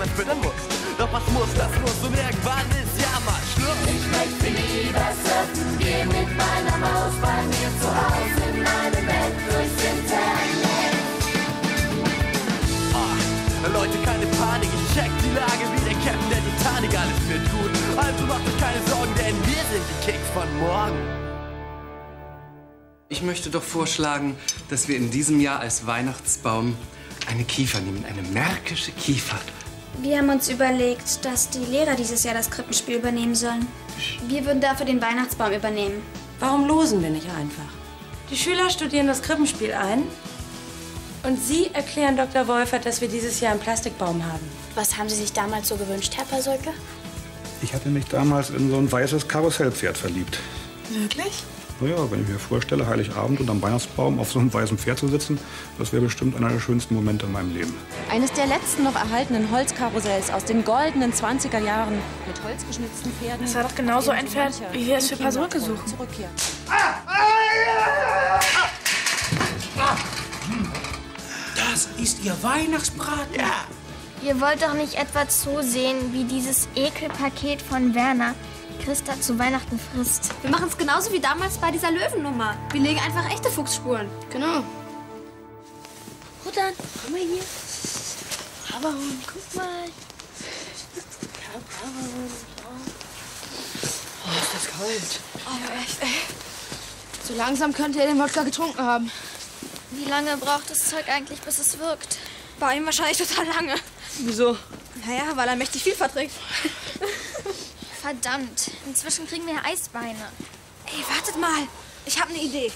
erfüllen musst. Doch was muss, das muss und irgendwann ist ja mal Schluss. Ich möchte lieber surfen gehen mit meiner Maus bei mir zu Hause in meinem Bett durchs Internet. Leute, keine Panik, ich check die Lage wie der Captain der Titanic, alles wird gut. Also macht euch keine Sorgen, denn wir sind die Kicks von morgen. Ich möchte doch vorschlagen, dass wir in diesem Jahr als Weihnachtsbaum eine Kiefer nehmen, eine märkische Kiefer. Wir haben uns überlegt, dass die Lehrer dieses Jahr das Krippenspiel übernehmen sollen. Wir würden dafür den Weihnachtsbaum übernehmen. Warum losen wir nicht einfach? Die Schüler studieren das Krippenspiel ein und Sie erklären Dr. Wolfert, dass wir dieses Jahr einen Plastikbaum haben. Was haben Sie sich damals so gewünscht, Herr Pasulke? Ich hatte mich damals in so ein weißes Karussellpferd verliebt. Wirklich? Naja, wenn ich mir vorstelle, Heiligabend unterm Weihnachtsbaum auf so einem weißen Pferd zu sitzen, das wäre bestimmt einer der schönsten Momente in meinem Leben. Eines der letzten noch erhaltenen Holzkarussells aus den goldenen 20er Jahren mit holzgeschnitzten Pferden. Das war doch genauso ein Pferd, wie wir es für Pasulke suchen. Das ist Ihr Weihnachtsbraten? Ja. Ihr wollt doch nicht etwa zusehen, wie dieses Ekelpaket von Werner Christa zu Weihnachten frisst. Wir machen es genauso wie damals bei dieser Löwennummer. Wir legen einfach echte Fuchsspuren. Genau. Rudern, komm mal hier. Bravohund, guck mal. Ja, Bravohund. Oh, ist das kalt. Oh, echt, ey. So langsam könnte er den Wodka getrunken haben. Wie lange braucht das Zeug eigentlich, bis es wirkt? Bei ihm wahrscheinlich total lange. Wieso? Naja, weil er mächtig viel verträgt. Verdammt, inzwischen kriegen wir Eisbeine. Ey, wartet mal. Ich habe eine Idee.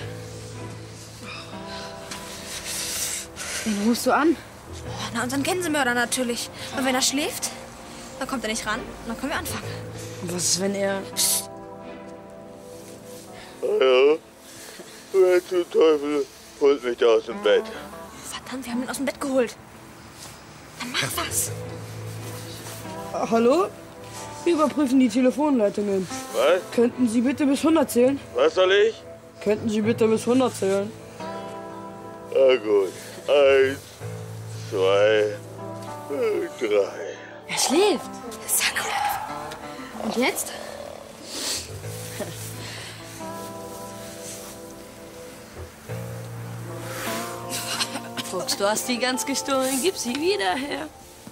Wen rufst du an? Oh, na, unseren Gänsemörder natürlich. Und wenn er schläft, dann kommt er nicht ran und dann können wir anfangen. Und was ist, wenn er... Psst. Hallo? Wer zum Teufel holt mich aus dem Bett? Verdammt, wir haben ihn aus dem Bett geholt. Dann mach was. Hallo? Wir überprüfen die Telefonleitungen. Was? Könnten Sie bitte bis 100 zählen? Was soll ich? Könnten Sie bitte bis 100 zählen? Na gut. 1, 2, 3. Er schläft. Sag mal. Und jetzt? Fuchs, du hast die ganz gestohlen. Gib sie wieder her.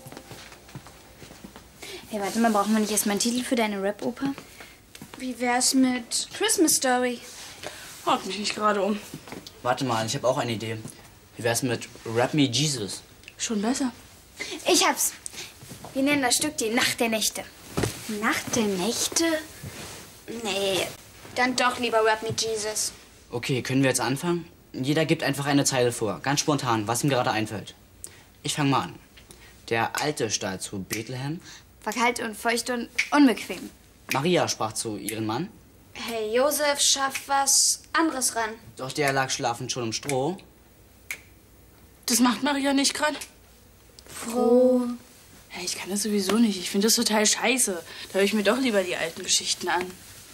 Hey, warte mal, brauchen wir nicht erstmal einen Titel für deine Rap-Oper? Wie wär's mit Christmas Story? Haut mich nicht gerade um. Warte mal, ich habe auch eine Idee. Wie wär's mit Rap Me Jesus? Schon besser. Ich hab's. Wir nennen das Stück die Nacht der Nächte. Nacht der Nächte? Nee, dann doch lieber Rap Me Jesus. Okay, können wir jetzt anfangen? Jeder gibt einfach eine Zeile vor, ganz spontan, was ihm gerade einfällt. Ich fange mal an. Der Alte stahl zu Bethlehem. War kalt und feucht und unbequem. Maria sprach zu ihrem Mann. Hey, Josef, schaff was anderes ran. Doch der lag schlafend schon im Stroh. Das macht Maria nicht gerade? Froh. Hey, ich kann das sowieso nicht. Ich finde das total scheiße. Da höre ich mir doch lieber die alten Geschichten an.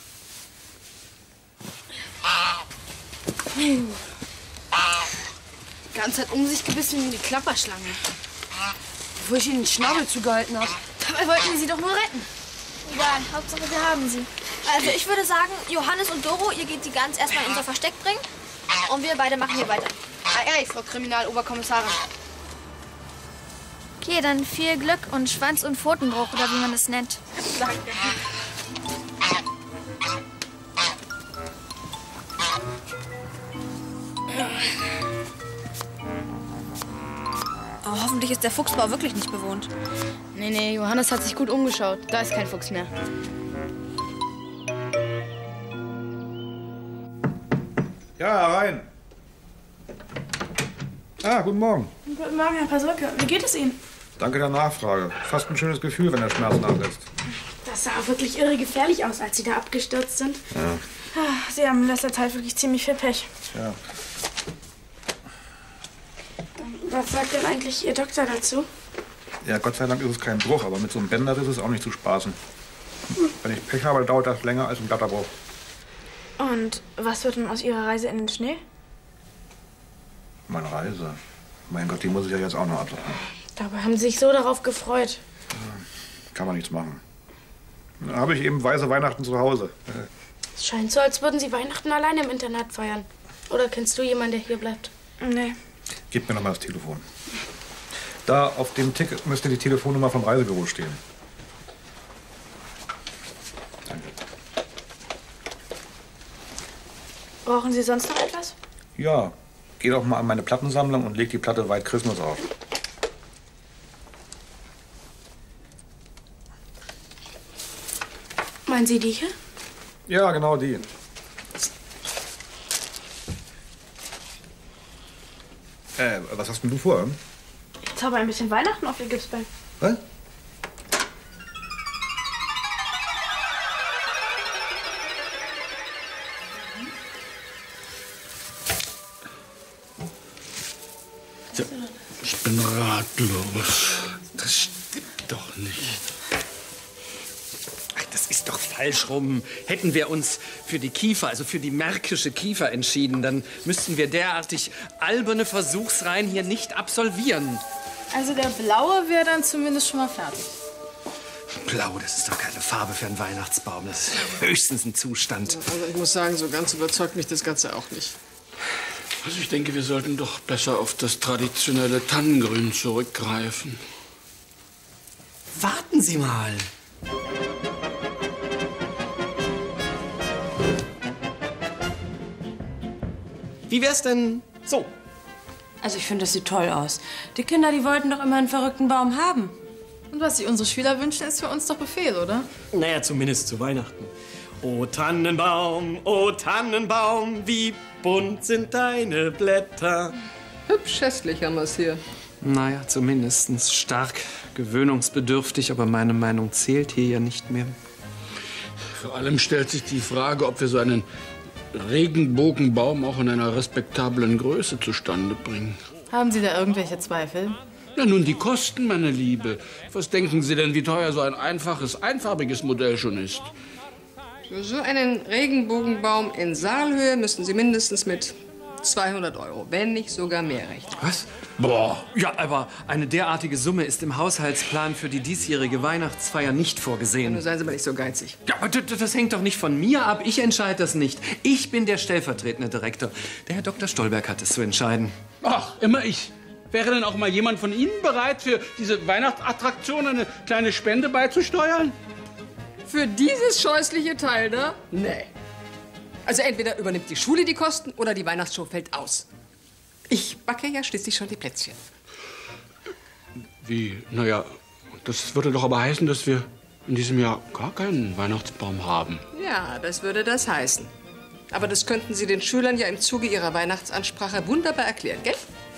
Die ganze Zeit um sich gebissen wie die Klapperschlange. Bevor ich ihnen den Schnabel zugehalten habe. Dabei wollten wir sie doch nur retten. Egal, Hauptsache wir haben sie. Also ich würde sagen, Johannes und Doro, ihr geht die Gans erstmal in unser Versteck bringen. Und wir beide machen hier weiter. Ei, ei, Frau Kriminaloberkommissarin. Okay, dann viel Glück und Schwanz- und Pfotenbruch, oder wie man es nennt. Danke. Aber hoffentlich ist der Fuchsbau wirklich nicht bewohnt. Nee, Johannes hat sich gut umgeschaut. Da ist kein Fuchs mehr. Ja, rein. Ah, guten Morgen. Guten Morgen, Herr Pasulke. Wie geht es Ihnen? Danke der Nachfrage. Fast ein schönes Gefühl, wenn der Schmerz nachlässt. Das sah wirklich irre gefährlich aus, als Sie da abgestürzt sind. Ja. Sie haben in letzter Zeit wirklich ziemlich viel Pech. Ja. Was sagt denn eigentlich Ihr Doktor dazu? Ja, Gott sei Dank ist es kein Bruch, aber mit so einem Bänderriss ist es auch nicht zu spaßen. Wenn ich Pech habe, dauert das länger als ein glatter Bruch. Und was wird denn aus Ihrer Reise in den Schnee? Meine Reise? Mein Gott, die muss ich ja jetzt auch noch absagen. Dabei haben sie sich so darauf gefreut. Kann man nichts machen. Dann habe ich eben weiße Weihnachten zu Hause. Es scheint so, als würden sie Weihnachten alleine im Internat feiern. Oder kennst du jemanden, der hier bleibt? Nee. Gib mir noch mal das Telefon. Da auf dem Ticket müsste die Telefonnummer vom Reisebüro stehen. Danke. Brauchen Sie sonst noch etwas? Ja, geh doch mal an meine Plattensammlung und leg die Platte White Christmas auf. Meinen Sie die hier? Ja, genau die. Was hast denn du vor? Ich zauber ein bisschen Weihnachten auf Ihr Gipsbein. Was? Ich bin ratlos. Das stimmt doch nicht. Ach, das ist doch falsch rum. Hätten wir uns für die Kiefer, also für die märkische Kiefer entschieden, dann müssten wir derartig alberne Versuchsreihen hier nicht absolvieren. Also der blaue wäre dann zumindest schon mal fertig. Blau, das ist doch keine Farbe für einen Weihnachtsbaum. Das ist höchstens ein Zustand. Also ich muss sagen, so ganz überzeugt mich das Ganze auch nicht. Also ich denke, wir sollten doch besser auf das traditionelle Tannengrün zurückgreifen. Warten Sie mal. Wie wär's denn so? Also ich finde, das sieht toll aus. Die Kinder, die wollten doch immer einen verrückten Baum haben. Und was sich unsere Schüler wünschen, ist für uns doch Befehl, oder? Naja, zumindest zu Weihnachten. O Tannenbaum, wie bunt sind deine Blätter. Hübsch hässlich haben wir es hier. Naja, zumindest stark gewöhnungsbedürftig, aber meine Meinung zählt hier ja nicht mehr. Vor allem stellt sich die Frage, ob wir so einen Regenbogenbaum auch in einer respektablen Größe zustande bringen. Haben Sie da irgendwelche Zweifel? Ja, nun die Kosten, meine Liebe. Was denken Sie denn, wie teuer so ein einfaches, einfarbiges Modell schon ist? Für so einen Regenbogenbaum in Saalhöhe müssten Sie mindestens mit 200 €, wenn nicht sogar mehr rechnen. Was? Boah. Ja, aber eine derartige Summe ist im Haushaltsplan für die diesjährige Weihnachtsfeier nicht vorgesehen. Nun seien Sie mal nicht so geizig. Ja, aber das hängt doch nicht von mir ab. Ich entscheide das nicht. Ich bin der stellvertretende Direktor. Der Herr Dr. Stolberg hat es zu entscheiden. Ach, immer ich. Wäre denn auch mal jemand von Ihnen bereit, für diese Weihnachtsattraktion eine kleine Spende beizusteuern? Für dieses scheußliche Teil da? Nee. Also entweder übernimmt die Schule die Kosten oder die Weihnachtsshow fällt aus. Ich backe ja schließlich schon die Plätzchen. Wie? Naja, das würde doch aber heißen, dass wir in diesem Jahr gar keinen Weihnachtsbaum haben. Ja, das würde das heißen. Aber das könnten Sie den Schülern ja im Zuge ihrer Weihnachtsansprache wunderbar erklären, gell?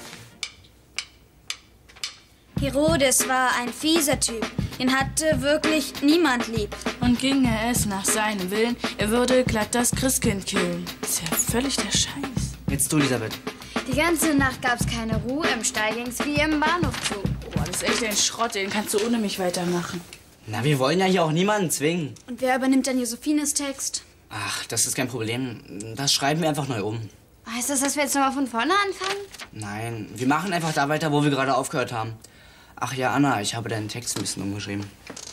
Herodes war ein fieser Typ. Den hatte wirklich niemand lieb. Und ginge es nach seinem Willen, er würde glatt das Christkind killen. Ist ja völlig der Scheiß. Jetzt du, Elisabeth. Die ganze Nacht gab's keine Ruhe, im Stall ging's wie im Bahnhof zu. Boah, das ist echt ein Schrott, den kannst du ohne mich weitermachen. Na, wir wollen ja hier auch niemanden zwingen. Und wer übernimmt dann Josephines Text? Ach, das ist kein Problem. Das schreiben wir einfach neu um. Heißt das, dass wir jetzt nochmal von vorne anfangen? Nein, wir machen einfach da weiter, wo wir gerade aufgehört haben. Ach ja, Anna, ich habe deinen Text ein bisschen umgeschrieben.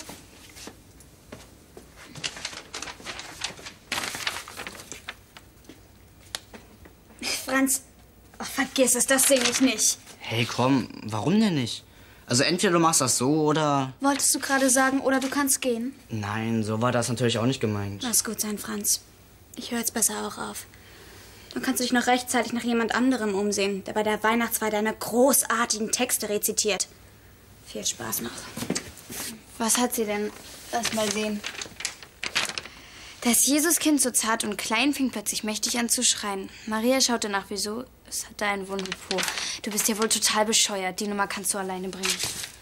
Franz, oh, vergiss es, das singe ich nicht. Hey, komm, warum denn nicht? Also entweder du machst das so oder... Wolltest du gerade sagen, oder du kannst gehen? Nein, so war das natürlich auch nicht gemeint. Lass gut sein, Franz. Ich höre jetzt besser auch auf. Dann kannst du dich noch rechtzeitig nach jemand anderem umsehen, der bei der Weihnachtsfeier deine großartigen Texte rezitiert. Viel Spaß noch. Was hat sie denn? Lass mal sehen. Das Jesuskind, so zart und klein, fing plötzlich mächtig an zu schreien. Maria schaute nach, wieso. Es hatte einen wunden Po. Du bist ja wohl total bescheuert. Die Nummer kannst du alleine bringen.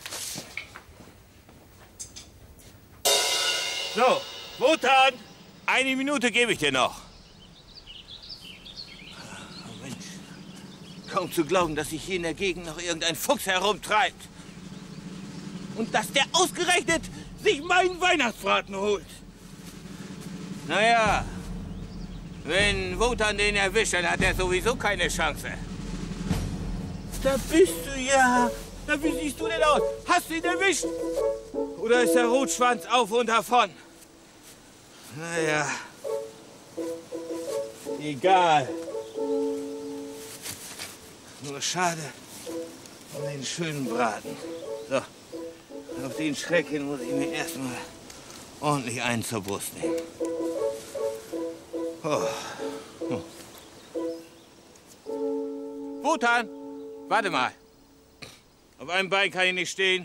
So, Wotan, 1 Minute gebe ich dir noch. Oh Mensch, kaum zu glauben, dass sich hier in der Gegend noch irgendein Fuchs herumtreibt. Und dass der ausgerechnet sich meinen Weihnachtsbraten holt. Naja, wenn Wotan den erwischt, dann hat er sowieso keine Chance. Da bist du ja. Na, wie siehst du denn aus? Hast du ihn erwischt? Oder ist der Rotschwanz auf und davon? Naja. Egal. Nur schade um den schönen Braten. So, auf den Schreck hin muss ich mir erstmal ordentlich einen zur Brust nehmen. Oh. Wotan, warte mal. Auf einem Bein kann ich nicht stehen.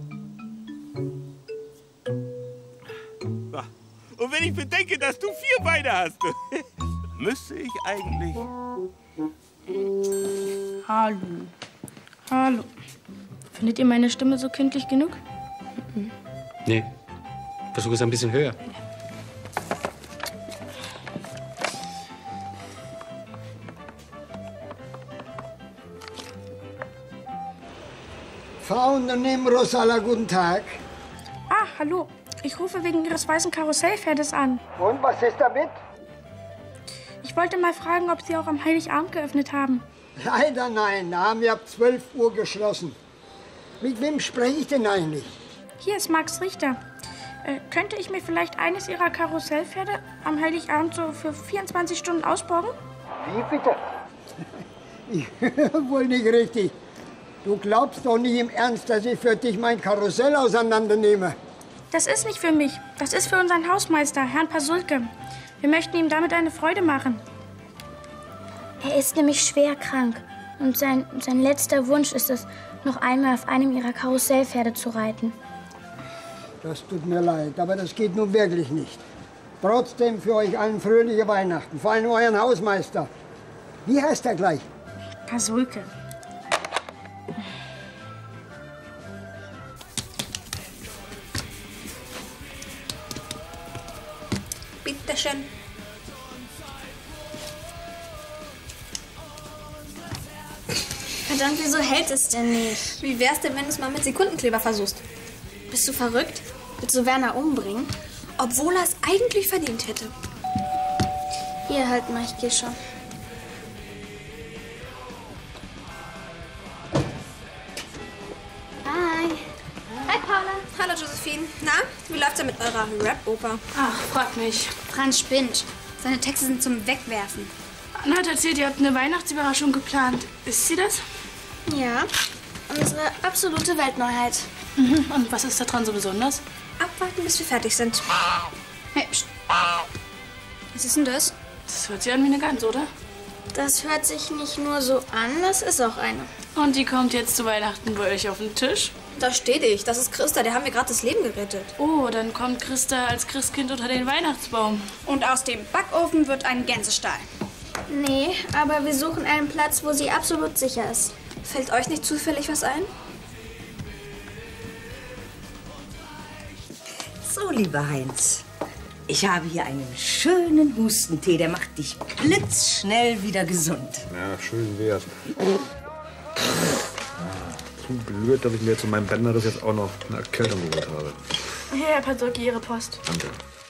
Und wenn ich bedenke, dass du 4 Beine hast, müsste ich eigentlich... Hallo. Hallo. Findet ihr meine Stimme so kindlich genug? Nee. Versuch es ein bisschen höher. Fahrunternehmen Rosala, guten Tag. Ah, hallo. Ich rufe wegen Ihres weißen Karussellpferdes an. Und was ist damit? Ich wollte mal fragen, ob Sie auch am Heiligabend geöffnet haben. Leider nein, da haben wir ab 12 Uhr geschlossen. Mit wem spreche ich denn eigentlich? Hier ist Max Richter. Könnte ich mir vielleicht eines Ihrer Karussellpferde am Heiligabend so für 24 Stunden ausborgen? Wie bitte? Ich höre wohl nicht richtig. Du glaubst doch nicht im Ernst, dass ich für dich mein Karussell auseinandernehme. Das ist nicht für mich. Das ist für unseren Hausmeister, Herrn Pasulke. Wir möchten ihm damit eine Freude machen. Er ist nämlich schwer krank. Und sein letzter Wunsch ist es, noch einmal auf einem Ihrer Karussellpferde zu reiten. Das tut mir leid, aber das geht nun wirklich nicht. Trotzdem für euch allen fröhliche Weihnachten, vor allem euren Hausmeister. Wie heißt er gleich? Pasulke. Bitte schön. Verdammt, wieso hält es denn nicht? Wie wär's denn, wenn du es mal mit Sekundenkleber versuchst? Bist du verrückt? Willst du Werner umbringen? Obwohl er es eigentlich verdient hätte. Hier, halt mal, ich geh schon. Hi. Hi, Paula. Hallo, Josephine. Na, wie läuft's denn mit eurer Rap-Oper? Ach, frag mich. Franz spinnt. Seine Texte sind zum Wegwerfen. Anna hat erzählt, ihr habt eine Weihnachtsüberraschung geplant. Ist sie das? Ja, unsere absolute Weltneuheit. Mhm. Und was ist daran so besonders? Abwarten, bis wir fertig sind. Hey, pst. Was ist denn das? Das hört sich an wie eine Gans, oder? Das hört sich nicht nur so an, das ist auch eine. Und die kommt jetzt zu Weihnachten bei euch auf den Tisch? Da steht ich. Das ist Christa. Der haben wir gerade das Leben gerettet. Oh, dann kommt Christa als Christkind unter den Weihnachtsbaum. Und aus dem Backofen wird ein Gänsestall. Nee, aber wir suchen einen Platz, wo sie absolut sicher ist. Fällt euch nicht zufällig was ein? So, lieber Heinz, ich habe hier einen schönen Hustentee, der macht dich blitzschnell wieder gesund. Ja, schön wär's. Zu blöd, dass ich mir zu meinem Bänderriss jetzt auch noch eine Erkältung geholt habe. Hier, Herr Pasulke, Ihre Post. Danke.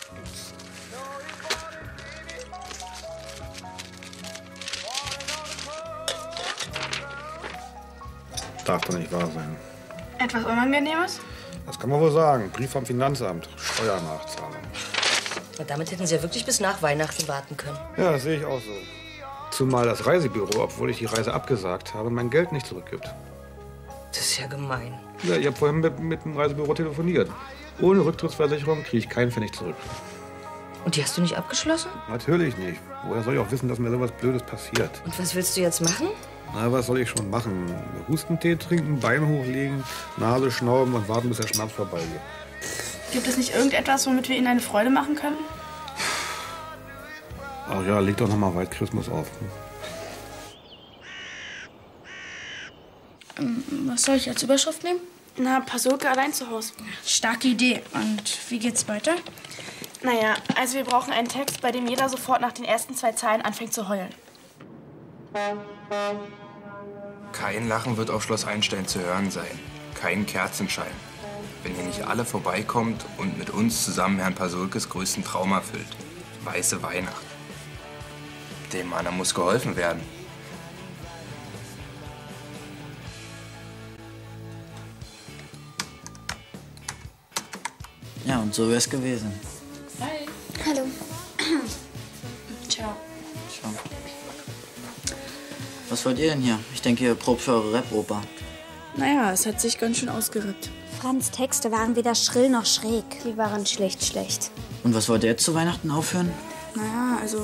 Darf doch nicht wahr sein. Etwas Unangenehmes? Das kann man wohl sagen. Brief vom Finanzamt. Steuernachzahlung. Na, damit hätten Sie ja wirklich bis nach Weihnachten warten können. Ja, das sehe ich auch so. Zumal das Reisebüro, obwohl ich die Reise abgesagt habe, mein Geld nicht zurückgibt. Das ist ja gemein. Ja, ich habe vorhin mit dem Reisebüro telefoniert. Ohne Rücktrittsversicherung kriege ich keinen Pfennig zurück. Und die hast du nicht abgeschlossen? Natürlich nicht. Woher soll ich auch wissen, dass mir sowas Blödes passiert? Und was willst du jetzt machen? Na, was soll ich schon machen? Hustentee trinken, Bein hochlegen, Nase schnauben und warten, bis der Schnaps vorbeigeht. Gibt es nicht irgendetwas, womit wir Ihnen eine Freude machen können? Ach ja, leg doch noch mal White Christmas auf. Was soll ich als Überschrift nehmen? Na, Pasulke allein zu Hause. Starke Idee. Und wie geht's weiter? Naja, also wir brauchen einen Text, bei dem jeder sofort nach den ersten 2 Zeilen anfängt zu heulen. Kein Lachen wird auf Schloss Einstein zu hören sein. Kein Kerzenschein. Wenn ihr nicht alle vorbeikommt und mit uns zusammen Herrn Pasulkes größten Traum erfüllt. Weiße Weihnacht. Dem Mann muss geholfen werden. Ja, und so wäre es gewesen. Hi. Hallo. Ciao. Ciao. Was wollt ihr denn hier? Ich denke, ihr probt für eure Rap-Oper. Naja, es hat sich ganz schön ausgerippt. Franz' Texte waren weder schrill noch schräg. Die waren schlecht. Und was wollt ihr jetzt zu Weihnachten aufhören? Naja, also,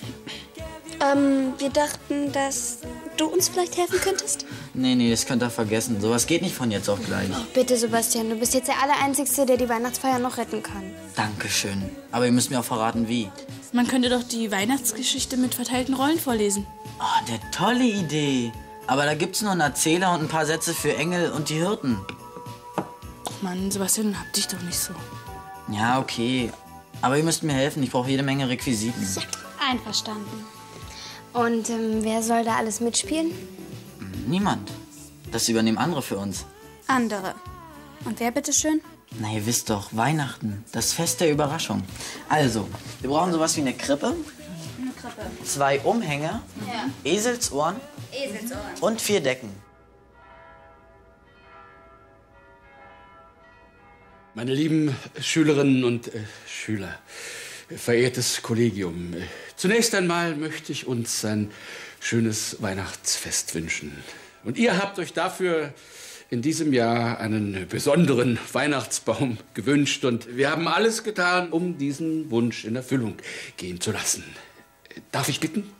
Wir dachten, dass du uns vielleicht helfen könntest? Nee, das könnt ihr vergessen. Sowas geht nicht von jetzt auf gleich. Oh, bitte, Sebastian, du bist jetzt der Allereinzigste, der die Weihnachtsfeier noch retten kann. Dankeschön. Aber ihr müsst mir auch verraten, wie. Man könnte doch die Weihnachtsgeschichte mit verteilten Rollen vorlesen. Oh, eine tolle Idee. Aber da gibt's nur einen Erzähler und ein paar Sätze für Engel und die Hirten. Mann, Sebastian, hab dich doch nicht so. Ja, okay. Aber ihr müsst mir helfen. Ich brauche jede Menge Requisiten. Ja, einverstanden. Und wer soll da alles mitspielen? Niemand. Das übernehmen andere für uns. Andere. Und wer bitteschön? Na, ihr wisst doch, Weihnachten. Das Fest der Überraschung. Also, wir brauchen sowas wie eine Krippe. Eine Krippe. 2 Umhänge. Ja. Eselsohren. Eselsohren. Und 4 Decken. Meine lieben Schülerinnen und Schüler, verehrtes Kollegium, zunächst einmal möchte ich uns ein schönes Weihnachtsfest wünschen. Und ihr habt euch dafür in diesem Jahr einen besonderen Weihnachtsbaum gewünscht. Und wir haben alles getan, um diesen Wunsch in Erfüllung gehen zu lassen. Darf ich bitten?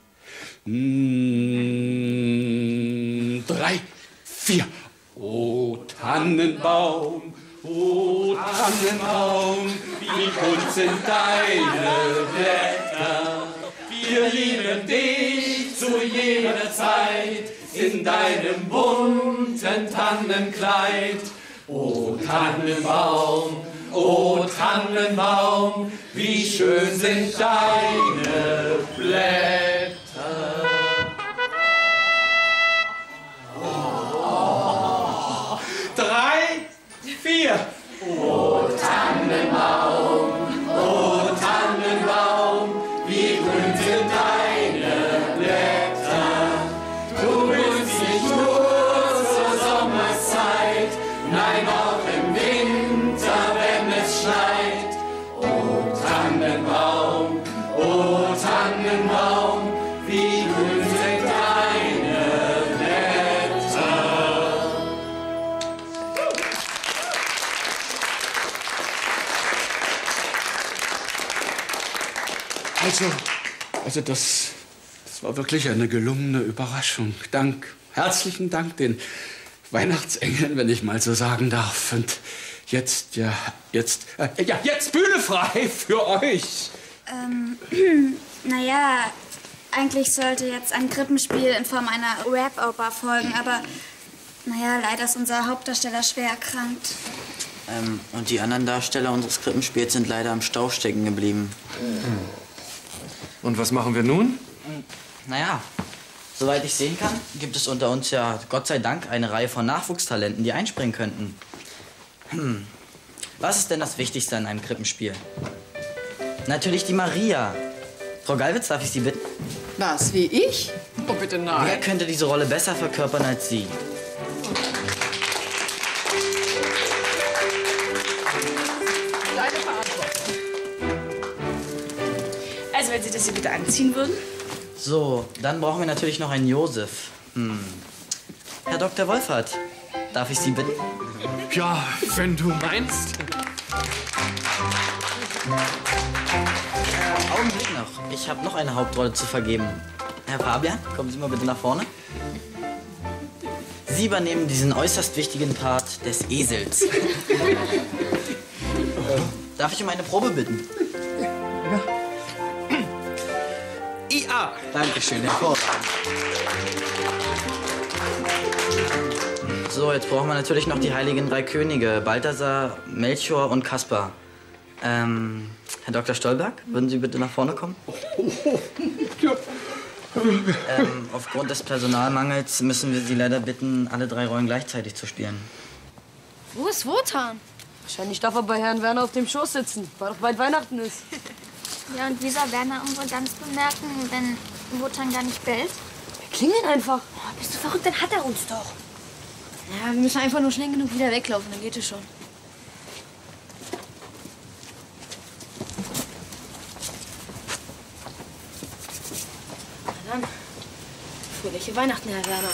3, 4. O Tannenbaum, o Tannenbaum, wie bunt sind deine Blätter. Wir lieben dich zu jeder Zeit in deinem bunten Tannenkleid. O Tannenbaum, wie schön sind deine Blätter. Oh. 3, 4. O Tannenbaum, wie grün sind deine Blätter. Du blühst nicht nur zur Sommerszeit, nein auch im Winter, wenn es schneit. O Tannenbaum, wie grün sind deine Blätter. Also das war wirklich eine gelungene Überraschung. Herzlichen Dank den Weihnachtsengeln, wenn ich mal so sagen darf. Und jetzt Bühne frei für euch. Naja, eigentlich sollte jetzt ein Krippenspiel in Form einer Rap-Oper folgen, aber naja, leider ist unser Hauptdarsteller schwer erkrankt. Und die anderen Darsteller unseres Krippenspiels sind leider im Stau stecken geblieben. Und was machen wir nun? Naja, soweit ich sehen kann, gibt es unter uns ja Gott sei Dank eine Reihe von Nachwuchstalenten, die einspringen könnten. Was ist denn das Wichtigste an einem Krippenspiel? Natürlich die Maria. Frau Gallwitz, darf ich Sie bitten? Was, wie ich? Oh, bitte nein. Wer könnte diese Rolle besser verkörpern als Sie? Deine Verantwortung. Also, wenn Sie das hier bitte anziehen würden. So, dann brauchen wir natürlich noch einen Josef. Herr Dr. Wolfert, darf ich Sie bitten? Ja, wenn du meinst. Augenblick noch. Ich habe noch eine Hauptrolle zu vergeben. Herr Fabian, kommen Sie mal bitte nach vorne. Sie übernehmen diesen äußerst wichtigen Part des Esels. Darf ich um eine Probe bitten? Ja. IA. Dankeschön, hervorragend. So, jetzt brauchen wir natürlich noch die heiligen 3 Könige. Balthasar, Melchior und Kaspar. Herr Dr. Stolberg, würden Sie bitte nach vorne kommen? Aufgrund des Personalmangels müssen wir Sie leider bitten, alle 3 Rollen gleichzeitig zu spielen. Wo ist Wotan? Wahrscheinlich darf er bei Herrn Werner auf dem Schoß sitzen, weil doch bald Weihnachten ist. Ja, und wie soll Werner unsere Gans bemerken, wenn Wotan gar nicht bellt? Wir klingeln einfach. Oh, bist du verrückt? Dann hat er uns doch. Ja, wir müssen einfach nur schnell genug wieder weglaufen, dann geht es schon. an. Fröhliche Weihnachten, Herr Werner.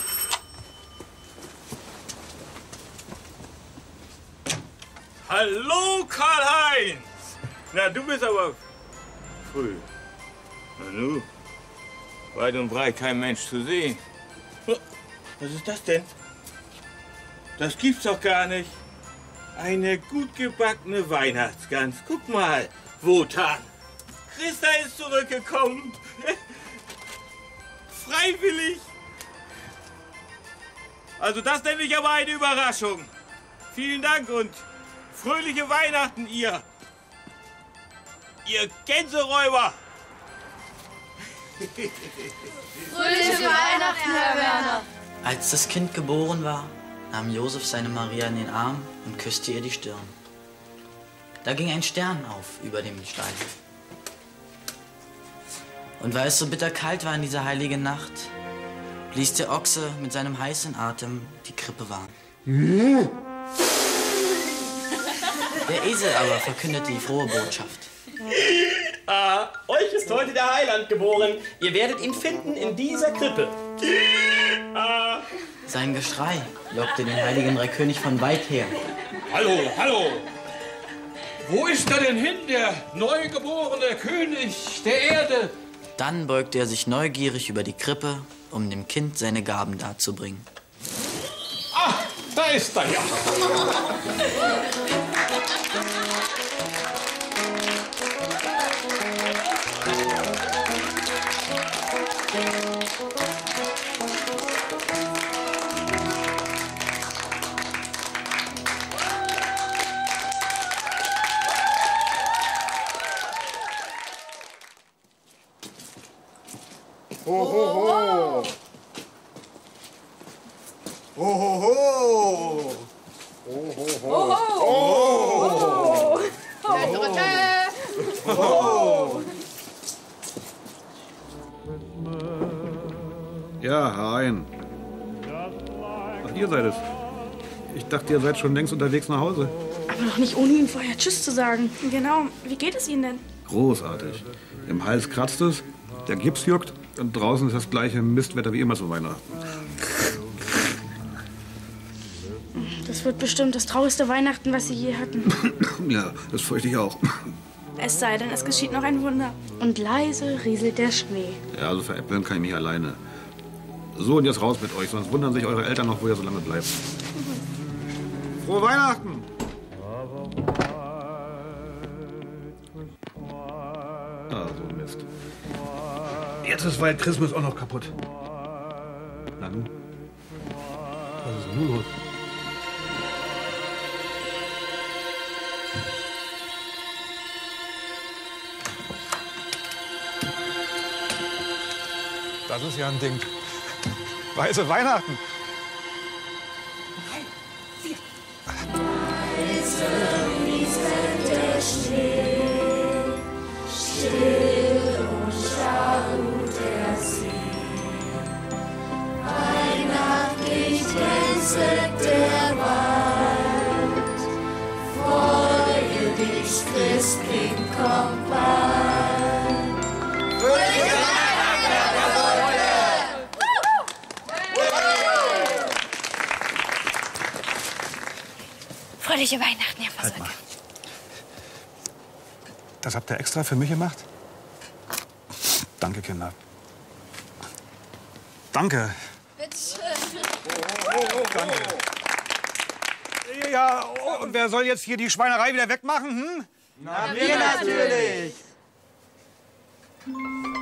Hallo, Karl-Heinz! Na, du bist aber früh. Na nu, weit und breit kein Mensch zu sehen. Was ist das denn? Das gibt's doch gar nicht. Eine gut gebackene Weihnachtsgans. Guck mal, Wotan. Christa ist zurückgekommen. Freiwillig. Also das nenne ich aber eine Überraschung. Vielen Dank und fröhliche Weihnachten, ihr Gänseräuber. Fröhliche Weihnachten, Herr Werner. Als das Kind geboren war, nahm Josef seine Maria in den Arm und küsste ihr die Stirn. Da ging ein Stern auf über dem Stein. Und weil es so bitterkalt war in dieser heiligen Nacht, blies der Ochse mit seinem heißen Atem die Krippe warm. Der Esel aber verkündete die frohe Botschaft. Euch ist heute der Heiland geboren. Ihr werdet ihn finden in dieser Krippe. Sein Geschrei lockte den heiligen Dreikönig von weit her. Hallo, hallo! Wo ist er denn hin, der neugeborene König der Erde? Dann beugte er sich neugierig über die Krippe, um dem Kind seine Gaben darzubringen. Ah, da ist er ja! Ho, ho, ho! Ho, ho, ho! Ho, ho, ho! Oh! Oh! Ja, Hein. Ach, ihr seid es. Ich dachte, ihr seid schon längst unterwegs nach Hause. Aber doch nicht ohne Ihnen vorher Tschüss zu sagen. Genau. Wie geht es Ihnen denn? Großartig. Im Hals kratzt es, der Gips juckt und draußen ist das gleiche Mistwetter wie immer zu Weihnachten. Das wird bestimmt das traurigste Weihnachten, was Sie je hatten. Ja, das fürchte ich auch. Es sei denn, es geschieht noch ein Wunder. Und leise rieselt der Schnee. Ja, also veräppeln kann ich mich alleine. So, und jetzt raus mit euch, sonst wundern sich eure Eltern noch, wo ihr so lange bleibt. Frohe Weihnachten! Ah, so Mist. Jetzt ist White Christmas auch noch kaputt. Na nun? Was ist denn nun los? Das ist ja ein Ding. Weiße Weihnachten. Leise rieselt der Schnee, still und starr ruht der See. Weihnachtlich glänzet der Wald, freue dich, Christkind kommt bald. Fröhliche Weihnachten, Herr Leute! Fröhliche Weihnachten, Herr Versorger. Halt mal. Das habt ihr extra für mich gemacht? Danke, Kinder. Danke. Bitte. Danke. Ja, und wer soll jetzt hier die Schweinerei wieder wegmachen, hm? Na, wir natürlich.